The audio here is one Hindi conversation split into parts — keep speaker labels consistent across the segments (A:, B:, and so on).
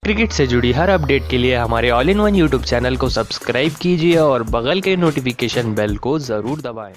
A: क्रिकेट से जुड़ी हर अपडेट के लिए हमारे all in one YouTube channel को सब्सक्राइब कीजिए और बगल के नोटिफिकेशन बेल को ज़रूर दबाएं।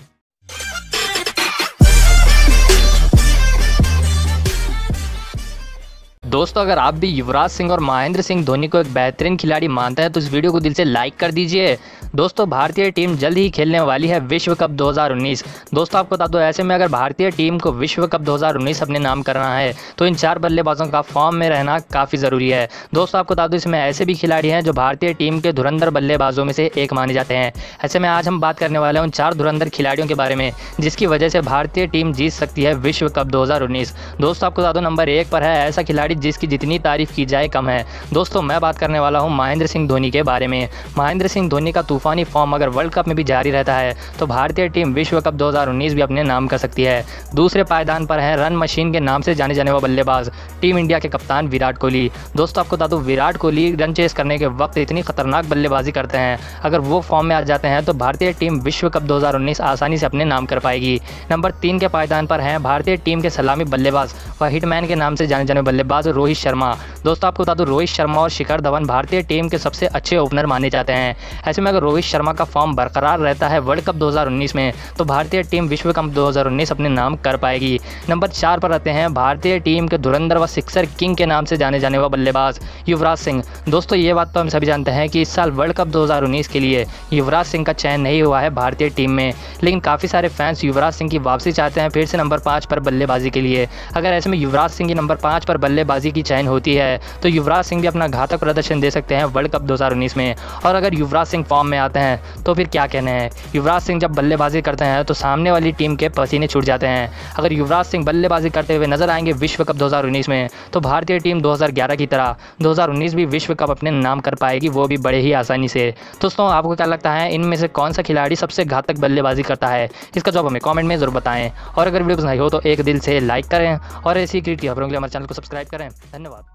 A: दोस्तों, अगर आप भी युवराज सिंह और महेंद्र सिंह धोनी को एक बेहतरीन खिलाड़ी मानते हैं तो इस वीडियो को दिल से लाइक कर दीजिए। दोस्तों, भारतीय टीम जल्द ही खेलने वाली है विश्व कप 2019। दोस्तों, आपको बता दो, ऐसे में अगर भारतीय टीम को विश्व कप 2019 अपने नाम करना है तो इन 4 बल्लेबाजों का फॉर्म में रहना काफ़ी ज़रूरी है। दोस्तों, आपको बता दो, इसमें ऐसे भी खिलाड़ी हैं जो भारतीय टीम के धुरंधर बल्लेबाजों में से एक माने जाते हैं। ऐसे में आज हम बात करने वाले हैं उन 4 धुरंधर खिलाड़ियों के बारे में जिसकी वजह से भारतीय टीम जीत सकती है विश्व कप 2019। दोस्तों, आपको बता दो, नंबर 1 पर है ऐसा खिलाड़ी जिसकी जितनी तारीफ की जाए कम है। दोस्तों, मैं बात करने वाला हूं महेंद्र सिंह धोनी के बारे में। महेंद्र सिंह धोनी का तूफानी फॉर्म अगर वर्ल्ड कप में भी जारी रहता है तो भारतीय टीम विश्व कप 2019 भी अपने नाम कर सकती है। दूसरे पायदान पर है रन मशीन के नाम से जाने वाला बल्लेबाज टीम इंडिया के कप्तान विराट कोहली। दोस्तों, आपको बता दूं, विराट कोहली रन चेस करने के वक्त इतनी खतरनाक बल्लेबाजी करते हैं, अगर वो फॉर्म में आ जाते हैं तो भारतीय टीम विश्व कप 2019 आसानी से अपने नाम कर पाएगी। नंबर 3 के पायदान पर हैं भारतीय टीम के सलामी बल्लेबाज व हिटमैन के नाम से जाने बल्लेबाज रोहित शर्मा। दोस्तों, आपको बता दूं, रोहित शर्मा और शिखर धवन भारतीय टीम के सबसे अच्छे ओपनर माने जाते हैं। ऐसे में अगर रोहित शर्मा का फॉर्म बरकरार रहता है वर्ल्ड कप 2019 में तो भारतीय टीम विश्व कप 2019 अपने नाम कर पाएगी। नंबर 4 पर रहते हैं भारतीय टीम के धुरंधर व सिक्सर किंग के नाम से जाने वाला बल्लेबाज युवराज सिंह। दोस्तों, ये बात तो हम सभी जानते हैं कि इस साल वर्ल्ड कप 2019 के लिए युवराज सिंह का चयन नहीं हुआ है भारतीय टीम में, लेकिन काफ़ी सारे फैंस युवराज सिंह की वापसी चाहते हैं फिर से नंबर 5 पर बल्लेबाजी के लिए। अगर ऐसे में युवराज सिंह की नंबर 5 पर बल्लेबाजी की चयन होती है तो युवराज सिंह भी अपना घातक प्रदर्शन दे सकते हैं वर्ल्ड कप 2019 में। और अगर युवराज सिंह फॉर्म में आते हैं तो फिर क्या कहने हैं। युवराज सिंह जब बल्लेबाजी करते हैं तो सामने वाली टीम के पसीने छूट जाते हैं। अगर युवराज सिंह बल्लेबाजी करते हुए नजर आएंगे विश्व कप 2019 में तो भारतीय टीम 2011 की तरह 2019 भी विश्व कप अपने नाम कर पाएगी, वो भी बड़े ही आसानी से। दोस्तों, आपको क्या लगता है इनमें से कौन सा खिलाड़ी सबसे घातक बल्लेबाजी करता है? इसका जवाब हमें कमेंट में ज़रूर बताएं। और अगर वीडियो पसंद आई हो तो एक दिल से लाइक करें और ऐसी क्रिकेट की खबरों के लिए हमारे चैनल को सब्सक्राइब करें। धन्यवाद।